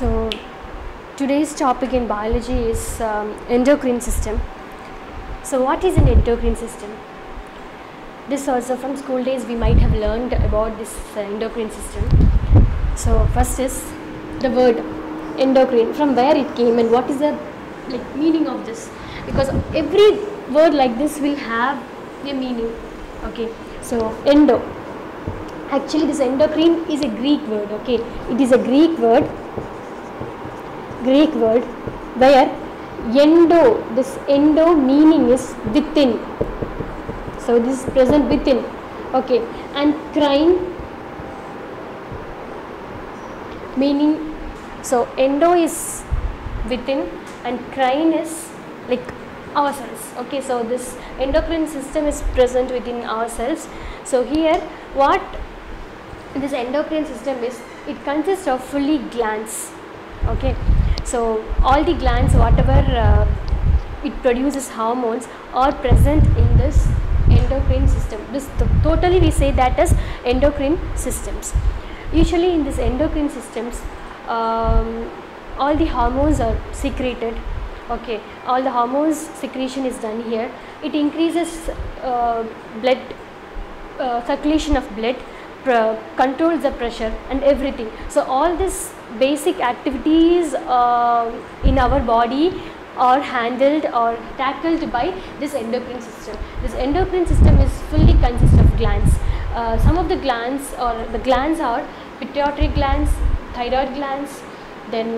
So today's topic in biology is endocrine system. So what is an endocrine system? This also from school days we might have learned about this endocrine system. So first is the word endocrine, from where it came and what is the meaning of this, because every word like this will have a meaning. Okay, so endo, actually this endocrine is a Greek word. Okay, it is a Greek word where endo, this endo meaning is within, so this is present within. Okay, and crine meaning, so endo is within and crine is like ourselves. Okay, so this endocrine system is present within ourselves. So here what this endocrine system is, it consists of fully glands. Okay, so all the glands, whatever it produces hormones, are present in this endocrine system. This totally we say that as endocrine systems. Usually in this endocrine systems, all the hormones are secreted. Okay, all the hormones secretion is done here. It increases blood circulation of blood, controls the pressure and everything. So all these basic activities in our body are handled or tackled by this endocrine system. This endocrine system is fully consists of glands. Some of the glands are pituitary glands, thyroid glands, then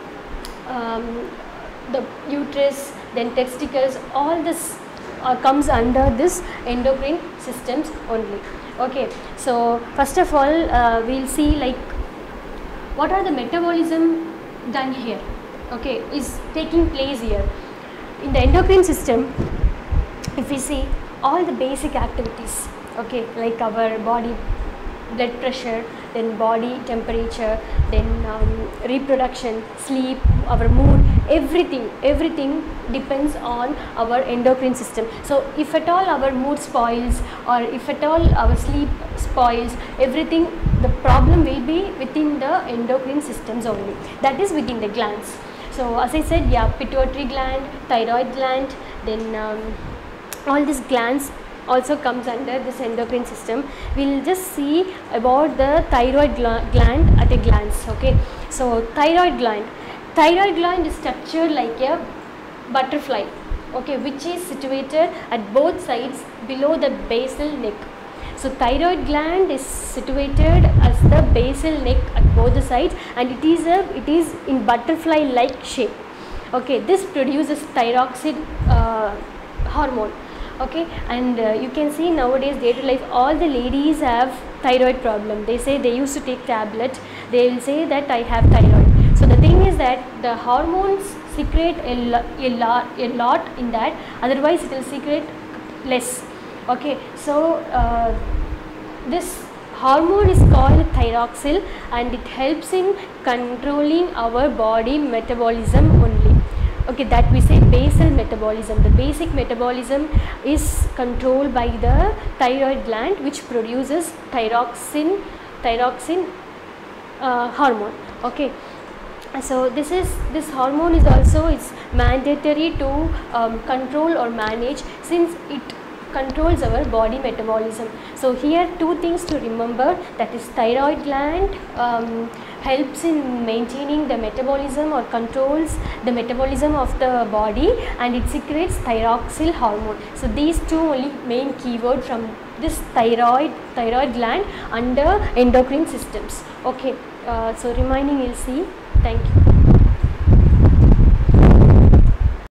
the uterus, then testicles. All this comes under this endocrine systems only. Okay, so first of all we'll see what are the metabolism done here. Okay, is taking place here in the endocrine system. If we see all the basic activities, okay, like our body blood pressure, then body temperature, then reproduction, sleep, our mood, everything depends on our endocrine system. So if at all our mood spoils, or if at all our sleep spoils, everything, the problem will be within the endocrine systems only, that is within the glands. So as I said, yeah, pituitary gland, thyroid gland, then all these glands also comes under this endocrine system. We'll just see about the thyroid gland at a glance. Okay, so thyroid gland is structured like a butterfly, okay, which is situated at both sides below the basal neck. So thyroid gland is situated as the basal neck at both the sides, and it is in butterfly like shape. Okay, this produces thyroxine hormone. Okay, and you can see nowadays day to life all the ladies have thyroid problem. They say they used to take tablet, they will say that I have thyroid. So the thing is that the hormones secrete a lot in that, otherwise it will secrete less. Okay, so this hormone is called thyroxine and it helps in controlling our body metabolism only. Okay, that we say basal metabolism. The basic metabolism is controlled by the thyroid gland, which produces thyroxine hormone. Okay, so this hormone is also mandatory to control or manage, since it controls our body metabolism. So here two things to remember, that is thyroid gland helps in maintaining the metabolism or controls the metabolism of the body, and it secretes thyroxine hormone. So these two only main keyword from this thyroid gland under endocrine systems. Okay, so remaining we'll see. Thank you.